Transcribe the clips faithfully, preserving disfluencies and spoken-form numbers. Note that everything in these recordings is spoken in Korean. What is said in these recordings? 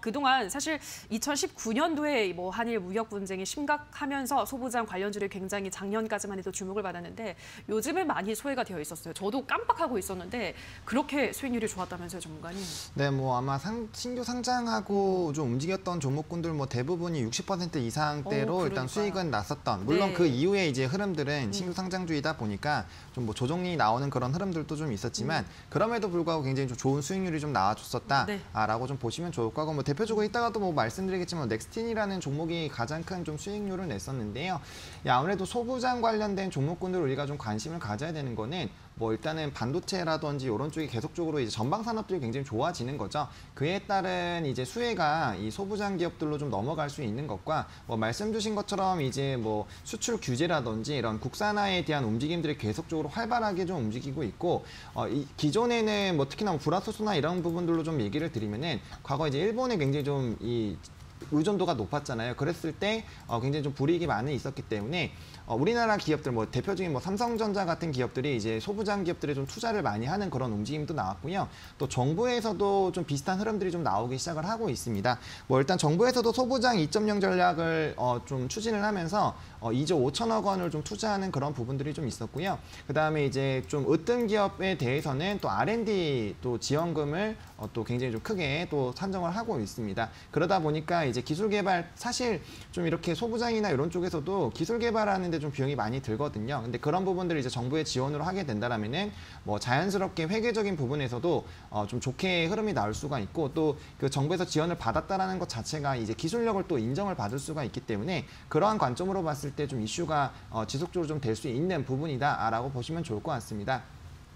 그동안 사실 이천십구 년도에 뭐 한일 무역 분쟁이 심각하면서 소부장 관련주를 굉장히 작년까지만 해도 주목을 받았는데 요즘에 많이 소외가 되어 있었어요. 저도 깜빡하고 있었는데 그렇게 수익률이 좋았다면서요, 전문가님? 네, 뭐 아마 상, 신규 상장하고 좀 움직였던 종목군들 뭐 대부분이 육십 퍼센트 이상대로 오, 일단 수익은 났었던. 물론 네. 그 이후에 이제 흐름들은 신규 상장주이다 보니까 좀 뭐 조정이 나오는 그런 흐름들도 좀 있었지만 음. 그럼에도 불구하고 굉장히 좀 좋은 수익률이 좀 나와줬었다라고 네. 좀 보시면 좋을 거고, 뭐 대표적으로 이따가도 뭐 말씀드리겠지만 넥스틴이라는 종목이 가장 큰 좀 수익률을 냈었는데요. 아무래도 소부장 관련된 종목군들 우리가 좀 관심을 가져야 되는 거는 뭐 일단은 반도체라든지 이런 쪽이 계속적으로 이제 전방 산업들이 굉장히 좋아지는 거죠. 그에 따른 이제 수혜가 이 소부장 기업들로 좀 넘어갈 수 있는 것과 뭐 말씀 주신 것처럼 이제 뭐 수출 규제라든지 이런 국산화에 대한 움직임들이 계속적으로 활발하게 좀 움직이고 있고, 어, 이 기존에는 뭐 특히나 뭐 불화수소나 이런 부분들로 좀 얘기를 드리면은 과거 이제 일본에 굉장히 좀 이 의존도가 높았잖아요. 그랬을 때 어, 굉장히 좀 불이익이 많이 있었기 때문에 어, 우리나라 기업들 뭐 대표적인 뭐 삼성전자 같은 기업들이 이제 소부장 기업들에 좀 투자를 많이 하는 그런 움직임도 나왔고요. 또 정부에서도 좀 비슷한 흐름들이 좀 나오기 시작을 하고 있습니다. 뭐 일단 정부에서도 소부장 이 점 영 전략을 어, 좀 추진을 하면서 어, 이조 오천억 원을 좀 투자하는 그런 부분들이 좀 있었고요. 그 다음에 이제 좀 으뜸 기업에 대해서는 또 알 앤 디 또 지원금을 어, 또 굉장히 좀 크게 또 산정을 하고 있습니다. 그러다 보니까 이제 기술 개발, 사실 좀 이렇게 소부장이나 이런 쪽에서도 기술 개발하는데 좀 비용이 많이 들거든요. 근데 그런 부분들을 이제 정부의 지원으로 하게 된다라면은 뭐 자연스럽게 회계적인 부분에서도 어 좀 좋게 흐름이 나올 수가 있고, 또 그 정부에서 지원을 받았다라는 것 자체가 이제 기술력을 또 인정을 받을 수가 있기 때문에 그러한 관점으로 봤을 때 좀 이슈가 어 지속적으로 좀 될 수 있는 부분이다라고 보시면 좋을 것 같습니다.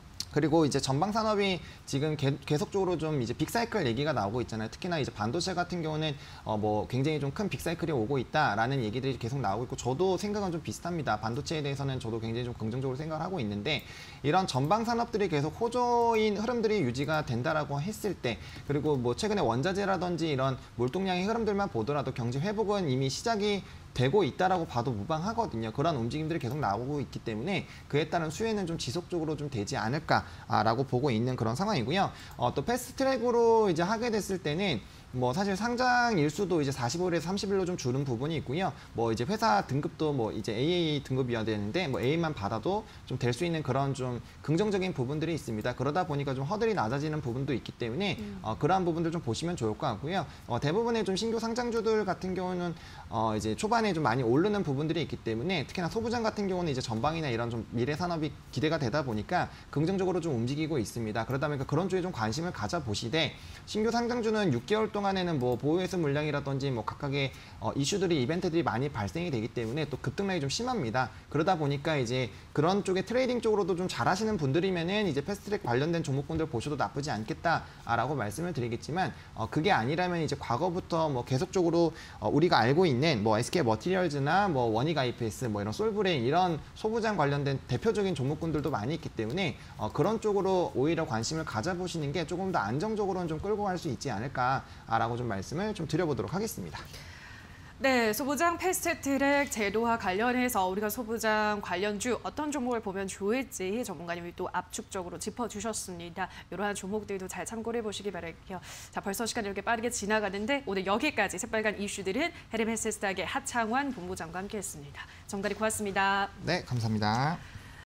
그리고 이제 전방 산업이 지금 개, 계속적으로 좀 이제 빅사이클 얘기가 나오고 있잖아요. 특히나 이제 반도체 같은 경우는 어 뭐 굉장히 좀 큰 빅사이클이 오고 있다라는 얘기들이 계속 나오고 있고, 저도 생각은 좀 비슷합니다. 반도체에 대해서는 저도 굉장히 좀 긍정적으로 생각을 하고 있는데, 이런 전방 산업들이 계속 호조인 흐름들이 유지가 된다라고 했을 때, 그리고 뭐 최근에 원자재라든지 이런 물동량의 흐름들만 보더라도 경제 회복은 이미 시작이 되고 있다라고 봐도 무방하거든요. 그런 움직임들이 계속 나오고 있기 때문에 그에 따른 수혜는 좀 지속적으로 좀 되지 않을까라고 보고 있는 그런 상황이고요. 어, 또 패스트트랙으로 이제 하게 됐을 때는 뭐 사실 상장 일수도 이제 사십오 일에서 삼십 일로 좀 줄은 부분이 있고요. 뭐 이제 회사 등급도 뭐 이제 에이에이 등급이어야 되는데 뭐 A만 받아도 좀 될 수 있는 그런 좀 긍정적인 부분들이 있습니다. 그러다 보니까 좀 허들이 낮아지는 부분도 있기 때문에 음. 어, 그러한 부분들 좀 보시면 좋을 것 같고요. 어, 대부분의 좀 신규 상장주들 같은 경우는 어, 이제 초반에 좀 많이 오르는 부분들이 있기 때문에, 특히나 소부장 같은 경우는 이제 전방이나 이런 좀 미래 산업이 기대가 되다 보니까 긍정적으로 좀 움직이고 있습니다. 그러다 보니까 그런 쪽에 좀 관심을 가져보시되, 신규 상장주는 육 개월 동안에는 뭐 보유회수 물량이라든지 뭐 각각의 어, 이슈들이 이벤트들이 많이 발생이 되기 때문에 또 급등락이 좀 심합니다. 그러다 보니까 이제 그런 쪽에 트레이딩 쪽으로도 좀 잘하시는 분들이면은 이제 패스트트랙 관련된 종목군들 보셔도 나쁘지 않겠다라고 말씀을 드리겠지만, 어, 그게 아니라면 이제 과거부터 뭐 계속적으로 어, 우리가 알고 있는 뭐 에스케이 머티리얼즈나 뭐 원익 아이피에스, 뭐 이런 솔브레인, 이런 소부장 관련된 대표적인 종목군들도 많이 있기 때문에 어, 그런 쪽으로 오히려 관심을 가져보시는 게 조금 더 안정적으로는 좀 끌고 갈 수 있지 않을까라고 좀 말씀을 좀 드려보도록 하겠습니다. 네, 소부장 패스트트랙 제도와 관련해서 우리가 소부장 관련주 어떤 종목을 보면 좋을지 전문가님이 또 압축적으로 짚어주셨습니다. 이러한 종목들도 잘 참고를 해보시기 바랄게요. 자, 벌써 시간이 이렇게 빠르게 지나가는데 오늘 여기까지 새빨간 이슈들은 헤르메스스닥의 하창환 본부장과 함께했습니다. 전문가님 고맙습니다. 네, 감사합니다.